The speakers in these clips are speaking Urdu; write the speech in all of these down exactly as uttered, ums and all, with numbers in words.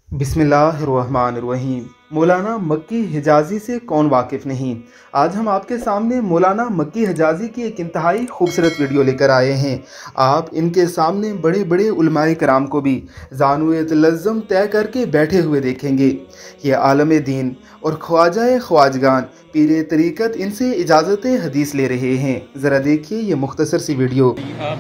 बिस्मिल्लाहिर्रहमानिर्रहीम। मौलाना मक्की हिजाज़ी से कौन वाकिफ़ नहीं। आज हम आपके सामने मौलाना मक्की हिजाज़ी की एक इंतहाई खूबसूरत वीडियो लेकर आए हैं। आप इनके सामने बड़े बड़े उलमाए कराम को भी ज़ानुए तलज़्ज़ुम तय करके बैठे हुए देखेंगे। ये आलम दीन और ख्वाजा ख्वाजगान पीर तरीक़त इनसे इजाज़त हदीस ले रहे हैं। ज़रा देखिए ये मुख्तसर सी वीडियो।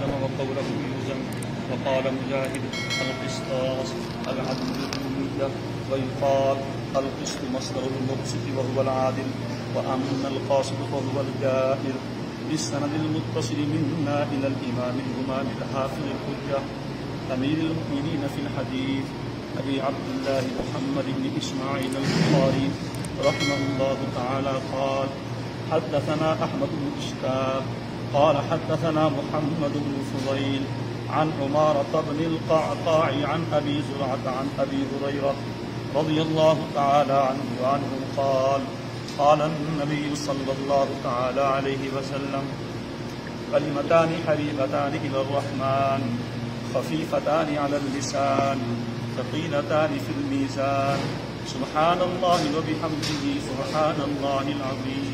ويقال القسط مصدر المقسط وهو العادل وأما القاسط فهو الجائر بالسند المتصل منا إلى الإمام الإمام الحافظ الحجة أمير المؤمنين في الحديث أبي عبد الله محمد بن إسماعيل البخاري رحمه الله تعالى قال حدثنا أحمد بن إشكاب قال حدثنا محمد بن فضيل عن عمارة بن القعقاع عن أبي زرعة عن أبي هريرة رضي الله تعالى عنه وعنه قال قال النبي صلى الله تعالى عليه وسلم كلمتان حبيبتان إلى الرحمن خفيفتان على اللسان ثقيلتان في الميزان سبحان الله وبحمده سبحان الله العظيم۔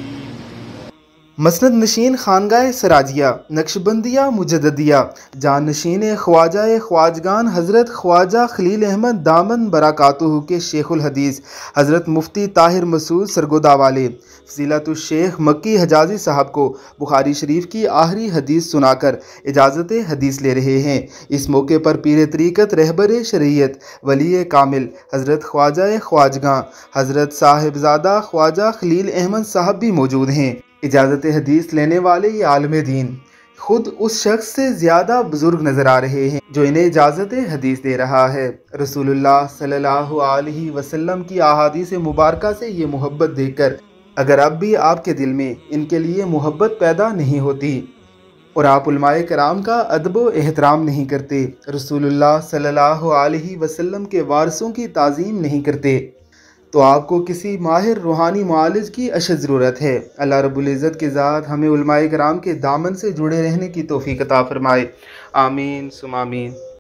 مسند نشین خانگاہ سراجیہ نقشبندیہ مجددیہ جانشین خواجہ خواجگان حضرت خواجہ خلیل احمد دامن برکاتہ کے شیخ الحدیث حضرت مفتی طاہر مسعود سرگودا والے فضیلت الشیخ مکی حجازی صاحب کو بخاری شریف کی آخری حدیث سنا کر اجازت حدیث لے رہے ہیں۔ اس موقع پر پیر طریقت رہبر شریعت ولی کامل حضرت خواجہ خواجگاں حضرت صاحبزادہ خواجہ خلیل احمد صاحب بھی موجود ہیں۔ اجازت حدیث لینے والے یہ عالم دین خود اس شخص سے زیادہ بزرگ نظر آ رہے ہیں جو انہیں اجازت حدیث دے رہا ہے۔ رسول اللہ صلی اللہ علیہ وسلم کی احادیث مبارکہ سے یہ محبت دیکھ کر اگر اب بھی آپ کے دل میں ان کے لیے محبت پیدا نہیں ہوتی اور آپ علماء کرام کا ادب و احترام نہیں کرتے، رسول اللہ صلی اللہ علیہ وسلم کے وارثوں کی تعظیم نہیں کرتے، تو آپ کو کسی ماہر روحانی معالج کی اشد ضرورت ہے۔ اللہ رب العزت کی ذات ہمیں علماء کرام کے دامن سے جڑے رہنے کی توفیق عطا فرمائے، آمین ثم آمین۔